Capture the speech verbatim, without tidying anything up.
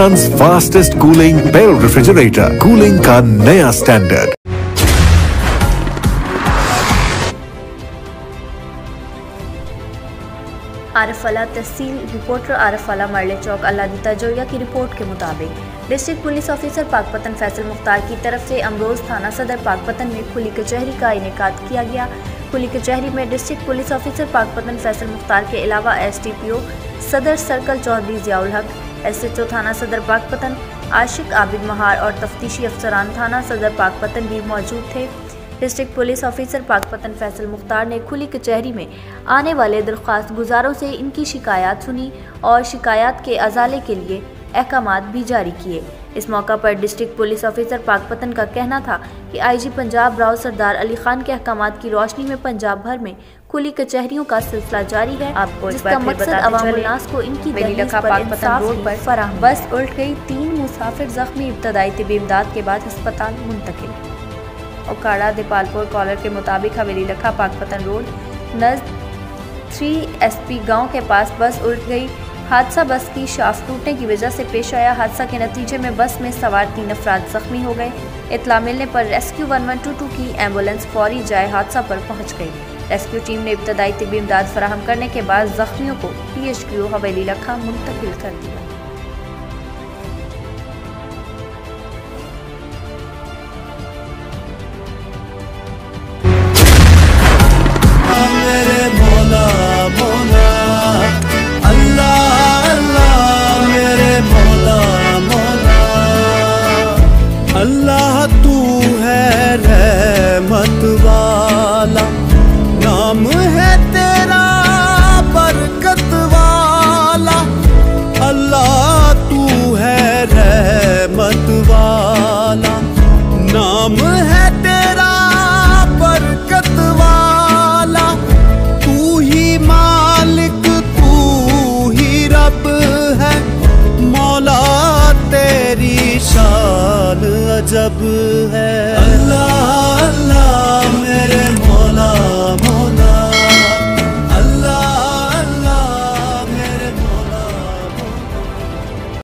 हिंदुस्तान्स fastest cooling barrel refrigerator, cooling का नया standard. आरफला तहसील reporter आरफला मरले चौक अल्लादी तजोया की रिपोर्ट के मुताबिक district police officer Pakpattan Faisal Mukhtar की तरफ से अमरोज थाना सदर पाकपतन में खुली कचहरी का इनेकाद किया गया। खुली कचहरी में district police officer Pakpattan Faisal Mukhtar के अलावा एस टी पी ओ सदर सर्कल चौधरी जियाउल हक, एस एच ओ थाना सदर पाकपतन आशिक आबिद महार और तफ्तीशी अफसरान थाना सदर पाकपतन भी मौजूद थे। District police officer Pakpattan Faisal Mukhtar ने खुली कचहरी में आने वाले दरख्वास्त गुजारों से इनकी शिकायत सुनी और शिकायत के अजाले के लिए अहकामात भी जारी किए। इस मौका पर डिस्ट्रिक्ट पुलिस ऑफिसर पाकपतन का कहना था कि आई जी पंजाब राव सरदार अली खान के अहकामात की रोशनी में पंजाब भर में खुली कचहरियों का सिलसिला जारी है, आपको जिसका मकसद अवाम-उल-नास को इनकी दहलीज पर इंसाफ रोड पर फराहम। बस उल्ट गई, तीन मुसाफिर जख्मी, इब्तदाई तिब्बी इमदाद के बाद अस्पताल मुंतकिल। ओकाड़ा दीपालपुर कॉलर के मुताबिक हवेली लखा पाकपतन रोड नज़द थ्री एस पी गाँव के पास बस उल्ट गई। हादसा बस की शाफ्ट टूटने की वजह से पेश आया। हादसा के नतीजे में बस में सवार तीन अफराद जख्मी हो गए। इत्तला मिलने पर rescue one one two two की एम्बुलेंस फौरी जाए हादसा पर पहुंच गई। रेस्क्यू टीम ने इब्तदाई तिब्बी इमदाद फराहम करने के बाद जख्मियों को पी एच क्यू हवेली लखा मुंतकिल कर दिया। अल्लाह तू है रहमत वाला, नाम है तेरा बरकत वाला। अल्लाह तू है रहमत वाला, नाम है तेरा बरकत वाला। तू ही मालिक तू ही रब है, मौला तेरी शान अजब है।